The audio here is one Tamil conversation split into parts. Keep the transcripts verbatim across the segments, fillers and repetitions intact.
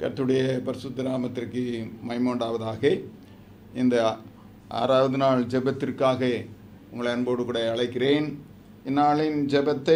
கர்த்தருடைய பரிசுத்த நாமத்திற்கு மகிமை உண்டாவதாக. இந்த ஆறாவது நாள் ஜெபத்திற்காக உங்களை அன்போடு கூட அழைக்கிறேன். இந்நாளின் ஜெபத்தை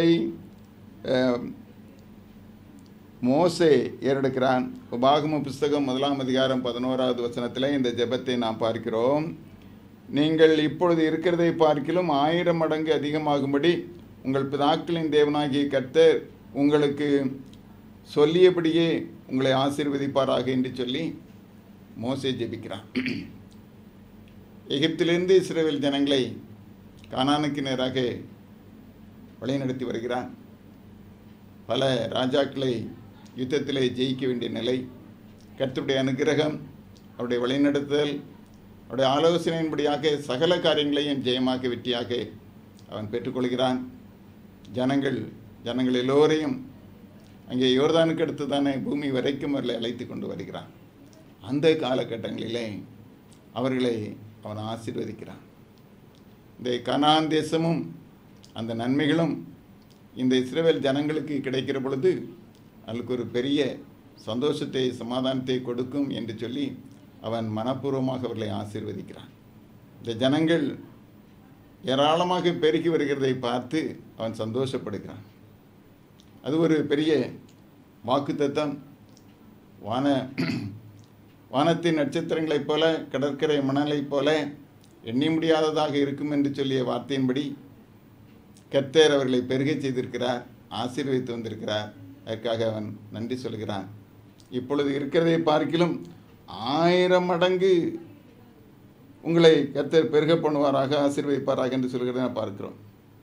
மோசே ஏறெடுக்கிறான். உபாகம புஸ்தகம் முதலாம் அதிகாரம் பதினோராவது வசனத்தில் இந்த ஜெபத்தை நாம் பார்க்கிறோம். நீங்கள் இப்பொழுது இருக்கிறதை பார்க்கிலும் ஆயிரம் மடங்கு அதிகமாகும்படி உங்கள் பிதாக்களின் தேவனாகிய கர்த்தர் உங்களுக்கு சொல்லியபடியே உங்களை ஆசீர்வதிப்பாராக என்று சொல்லி மோசே ஜெபிக்கிறான். எகிப்திலிருந்து இஸ்ரவேல் ஜனங்களை கானானுக்கு நேராக வழிநடத்தி வருகிறான். பல ராஜாக்களை யுத்தத்திலே ஜெயிக்க வேண்டிய நிலை, கர்த்தருடைய அனுகிரகம், அவருடைய வழிநடத்துதல், அவருடைய ஆலோசனையின்படியாக சகல காரியங்களையும் ஜெயமாக வெற்றியாக அவன் பெற்றுக்கொள்கிறான். ஜனங்கள் ஜனங்கள் எல்லோரையும் அங்கே யோர்தானுக்கு அடுத்து தானே பூமி வரைக்கும் அவர்களை அழைத்து கொண்டு வருகிறான். அந்த காலகட்டங்களிலே அவர்களை அவன் ஆசீர்வதிக்கிறான். இந்த கனான் தேசமும் அந்த நன்மைகளும் இந்த இஸ்ரவேல் ஜனங்களுக்கு கிடைக்கிற பொழுது அவளுக்கு ஒரு பெரிய சந்தோஷத்தை சமாதானத்தை கொடுக்கும் என்று சொல்லி அவன் மனப்பூர்வமாக அவர்களை ஆசீர்வதிக்கிறான். இந்த ஜனங்கள் ஏராளமாக பெருகி வருகிறதை பார்த்து அவன் சந்தோஷப்படுகிறான். அது ஒரு பெரிய வாக்குத்தத்தம். வான வானத்தின் நட்சத்திரங்களைப் போல, கடற்கரை மணலைப் போல எண்ணி முடியாததாக இருக்கும் என்று சொல்லிய வார்த்தையின்படி கர்த்தர் அவர்களை பெருகை செய்திருக்கிறார், ஆசீர்வதித்து வந்திருக்கிறார். அதற்காக அவன் நன்றி சொல்கிறான். இப்பொழுது இருக்கிறதை பார்க்கிலும் ஆயிரம் மடங்கு உங்களை கர்த்தர் பெருக பண்ணுவாராக, ஆசீர்வதிப்பாராக என்று சொல்கிறத பார்க்கிறோம்.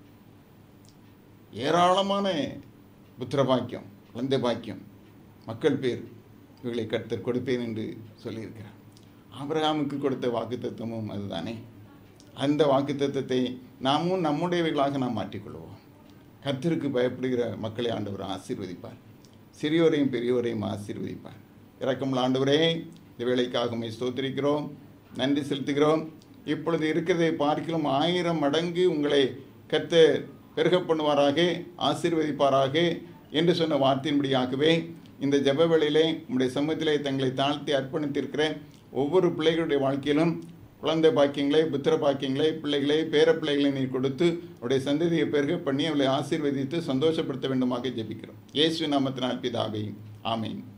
ஏராளமான புத்திர பாக்கியம், குழந்தை பாக்கியம், மக்கள் பேர் இவர்களை கர்த்தர் கொடுப்பேன் என்று சொல்லியிருக்கிறார். ஆபிரகாமுக்கு கொடுத்த வாக்குத்தத்தமும் அதுதானே. அந்த வாக்குத்தத்தத்தை நாமும் நம்முடையவைகளாக நாம் மாற்றிக்கொள்வோம். கர்த்தருக்கு பயப்படுகிற மக்களை ஆண்டவர் ஆசீர்வதிப்பார், சிறியோரையும் பெரியோரையும் ஆசீர்வதிப்பார். இரக்கமுள்ள ஆண்டவரே, இந்த வேலைக்காக உம்மை ஸ்தோத்திரிக்கிறோம், நன்றி செலுத்துகிறோம். இப்பொழுது இருக்கிறதை பார்க்கிலும் ஆயிரம் மடங்கு உங்களை கர்த்தர் பெருக பண்ணுவாராக, ஆசீர்வதிப்பாராக என்று சொன்ன வார்த்தையின்படியாகவே இந்த ஜெப வேளையிலே உம்முடைய சமூகத்திலே தங்களை தாழ்த்தி அர்ப்பணித்திருக்கிற ஒவ்வொரு பிள்ளைகளுடைய வாழ்க்கையிலும் குழந்தை பாக்கியங்களை, புத்திர பாக்கியங்களை, பிள்ளைகளை, பேர பிள்ளைகளை நீர் கொடுத்து அவருடைய சந்ததியை பெருக பண்ணி அவளை ஆசீர்வதித்து சந்தோஷப்படுத்த வேண்டுமாக ஜெபிக்கிறோம். இயேசு நாமத்தினால் பிதாவே, ஆமென்.